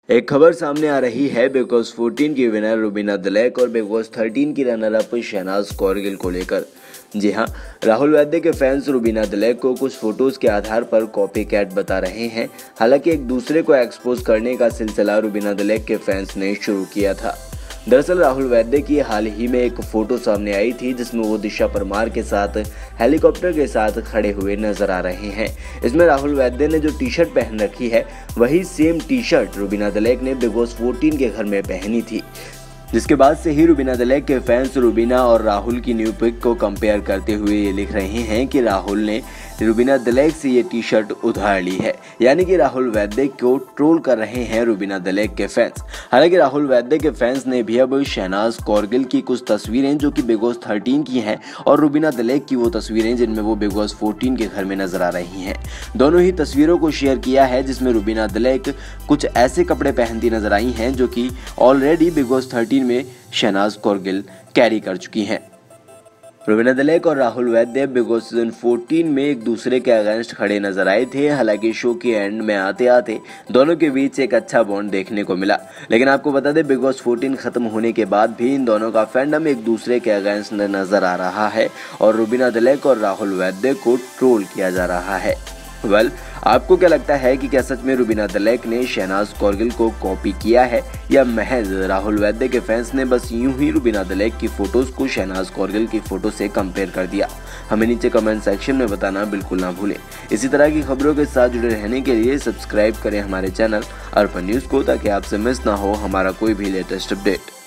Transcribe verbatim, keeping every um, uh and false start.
एक खबर सामने आ रही है बिग बॉस चौदह की विनर रुबीना दिलैक और बिग बॉस तेरह की रनर अप शहनाज कौरगिल को लेकर। जी हां, राहुल वैद्य के फैंस रुबीना दिलैक को कुछ फोटोज के आधार पर कॉपी कैट बता रहे हैं। हालांकि एक दूसरे को एक्सपोज करने का सिलसिला रुबीना दिलैक के फैंस ने शुरू किया था। दरअसल राहुल वैद्य की हाल ही में एक फोटो सामने आई थी जिसमें वो दिशा परमार के साथ हेलीकॉप्टर के साथ खड़े हुए नजर आ रहे हैं। इसमें राहुल वैद्य ने जो टी शर्ट पहन रखी है वही same T shirt Rubina Dilaik ने बिग बॉस चौदह के घर में पहनी थी, जिसके बाद से ही रुबीना दिलैक के फैंस रुबीना और राहुल की न्यू पिक को कंपेयर करते हुए ये लिख रहे हैं कि राहुल ने रुबीना दिलैक से ये टी शर्ट उधार ली है, यानी कि राहुल वैद्य को ट्रोल कर रहे हैं रुबीना दिलैक के फैंस। हालांकि राहुल वैद्य के फैंस ने भी अब शहनाज कौरगिल की कुछ तस्वीरें जो कि बिग बॉस तेरह की हैं और रुबीना दिलैक की वो तस्वीरें जिनमें वो बिग बॉस चौदह के घर में नजर आ रही हैं, दोनों ही तस्वीरों को शेयर किया है, जिसमें रुबीना दिलैक कुछ ऐसे कपड़े पहनती नजर आई हैं जो कि ऑलरेडी बिग बॉस तेरह में शहनाज कौरगिल कैरी कर चुकी हैं। रुबीना दिलैक और Rahul Vaidya big boss season चौदह में एक दूसरे के अगेंस्ट खड़े नजर आए थे। हालांकि शो के एंड में आते आते दोनों के बीच एक अच्छा बॉन्ड देखने को मिला, लेकिन आपको बता दें बिग बॉस चौदह खत्म होने के बाद भी इन दोनों का फैंडम एक दूसरे के अगेंस्ट नजर आ रहा है और रुबीना दिलैक और राहुल वैद्य को ट्रोल किया जा रहा है। वेल, आपको क्या लगता है कि क्या सच में रुबीना दिलैक ने शहनाज कौरगिल को कॉपी किया है या महज राहुल वैद्य के फैंस ने बस यूं ही रुबीना दिलैक की फोटोज को शहनाज कौरगिल की फोटो से कंपेयर कर दिया? हमें नीचे कमेंट सेक्शन में बताना बिल्कुल ना भूलें। इसी तरह की खबरों के साथ जुड़े रहने के लिए सब्सक्राइब करें हमारे चैनल अर्पण न्यूज को, ताकि आपसे मिस ना हो हमारा कोई भी लेटेस्ट अपडेट।